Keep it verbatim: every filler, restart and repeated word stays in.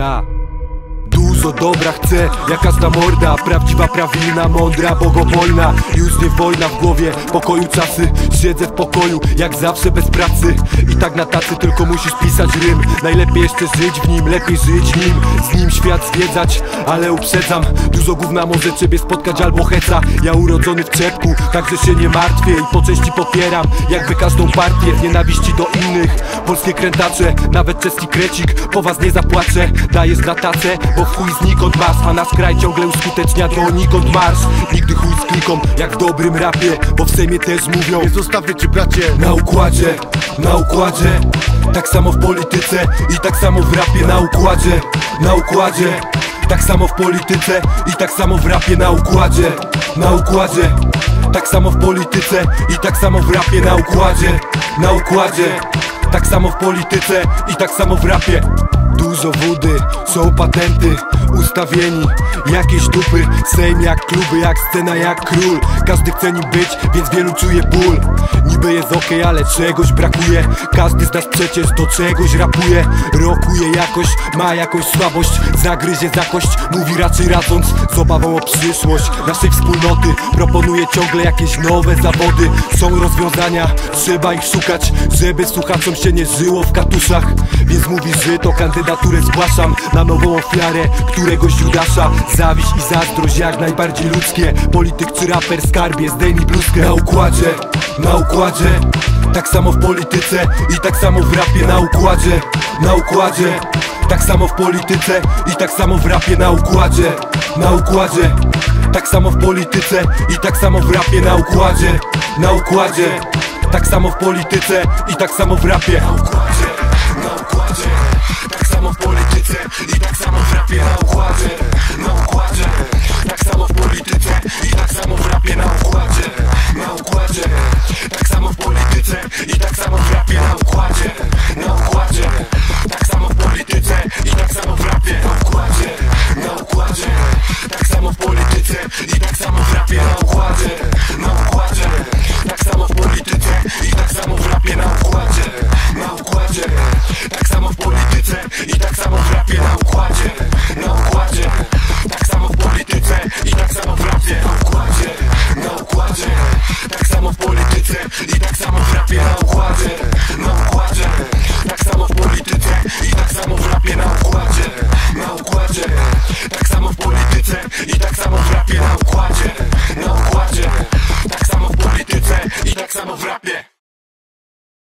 Ja dużo dobra chcę, jak każda morda. Prawdziwa, prawilna, mądra, bogobojna. Już nie wojna w głowie, pokoju czasy. Siedzę w pokoju, jak zawsze bez pracy. I tak na tacy tylko musisz pisać rym. Najlepiej jeszcze żyć w nim, lepiej żyć nim. Z nim świat zwiedzać, ale uprzedzam, dużo gówna może ciebie spotkać albo heca. Ja urodzony w czepku, także się nie martwię. I po części popieram, jakby każdą partię. W nienawiści do innych, polskie krętacze. Nawet czeski krecik, po was nie zapłaczę. Dajesz na tacę, bo w chuj znikąd masz, a nasz kraj ciągle uskutecznia donikąd marsz. Nigdy chuj z kliką, jak w dobrym rapie, bo w Sejmie też mówią: nie zostawię cię, bracie. Na układzie, na układzie. Tak samo w polityce i tak samo w rapie. Na układzie, na układzie. Tak samo w polityce i tak samo w rapie. Na układzie, na układzie. Tak samo w polityce i tak samo w rapie. Na układzie, na układzie. Tak samo w polityce i tak samo w rapie. Dużo wody, są patenty, ustawieni, jakieś dupy. Sejm jak kluby, jak scena, jak król. Każdy chce nim być, więc wielu czuje ból. Niby jest okej, ale czegoś brakuje. Każdy z nas przecież do czegoś rapuje. Rokuje jakoś, ma jakąś słabość. Zagryzie za kość, mówi raczej radząc, z obawą o przyszłość naszej wspólnoty. Proponuje ciągle jakieś nowe zawody. Są rozwiązania, trzeba ich szukać, żeby słuchaczom się nie żyło w katuszach. Więc mówi, że to kandydaturę zgłaszam na nową ofiarę któregoś Judasza. Zawiść i zazdrość jak najbardziej ludzkie. Polityk czy raper, skarbie, zdejmij bluzkę. Na układzie, na układzie. Tak samo w polityce i tak samo w rapie. Na układzie, na układzie. Tak samo w polityce i tak samo w rapie. Na układzie, na układzie. Tak samo w polityce i tak samo w rapie. Na układzie, na układzie. Tak samo w polityce i tak samo w rapie. Na układzie, na układzie. Tak samo w polityce i tak samo w rapie. Na układzie, na układzie. Tak samo w polityce i tak samo w rapie. Na układzie, na układzie. Tak samo w polityce i tak samo w rapie. Na układzie, na układzie. Tak samo w polityce i tak samo w rapie. Na układzie, na układzie. Tak samo w polityce i tak samo w rapie. Na układzie, na układzie. Tak samo w polityce i tak samo w rapie. Na układzie, na układzie. Tak samo w polityce i tak samo w rapie. Na układzie, na układzie. Tak samo w polityce i tak samo w rapie. Na układzie, na układzie. Tak samo w polityce i tak samo w rapie. Na układzie, na układzie. Tak samo w polityce i tak samo w rapie. Na układzie, na układzie. Tak samo w polityce i tak samo w rapie. Na układzie, na układzie. Tak samo w polityce i tak samo w rapie.